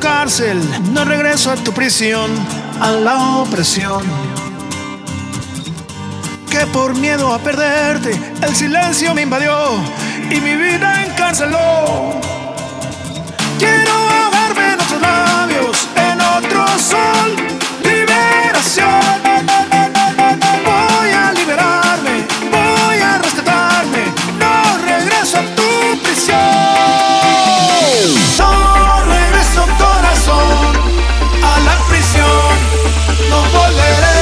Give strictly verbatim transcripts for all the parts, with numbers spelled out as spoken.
cárcel, no regreso a tu prisión, a la opresión. Que por miedo a perderte, el silencio me invadió y mi vida encarceló. Quiero ahogarme en otros labios, en otro sol, liberación. Voy a liberarme, voy a rescatarme, no regreso a tu prisión. No regreso, corazón, a la prisión, no volveré.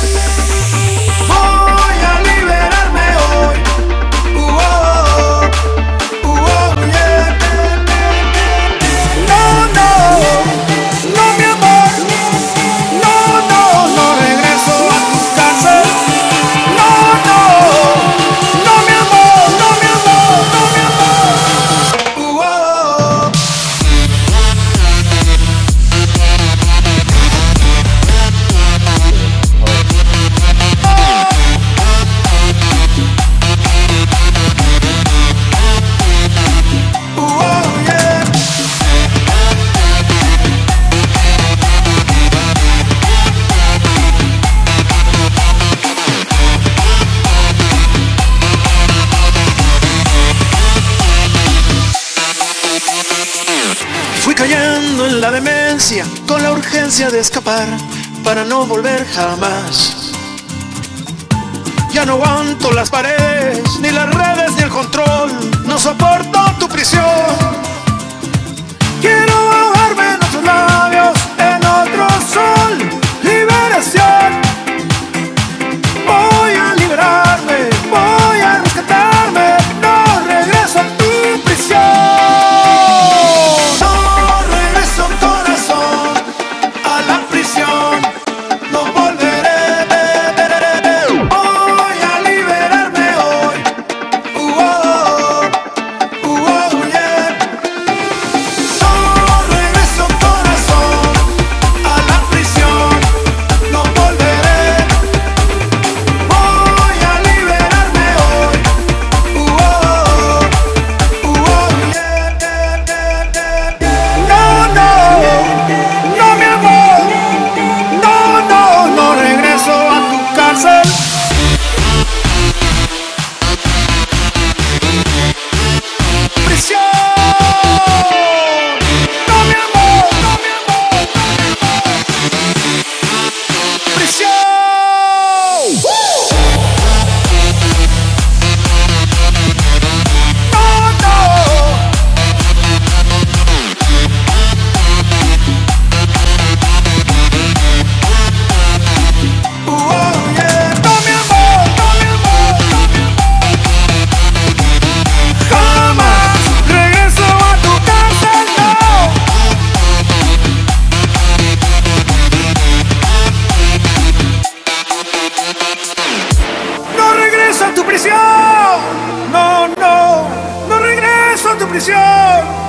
Voy a liberarme hoy. Uh, oh, uh, oh, yeah. No, no, no, mi amor. No, no, no regreso a tu cárcel. No, no, no, mi amor, no, mi amor, no, mi amor. Uh, oh. Fui cayendo en la demencia con la urgencia de escapar para no volver jamás. Ya no aguanto las paredes, ni las redes, ni el control. No soporto tu prisión. Quiero ahogarme en otros labios, en otro sol. Liberación. Voy a liberarme, voy a rescatarme. No regreso a tu prisión. No, no, no regreso a tu prisión.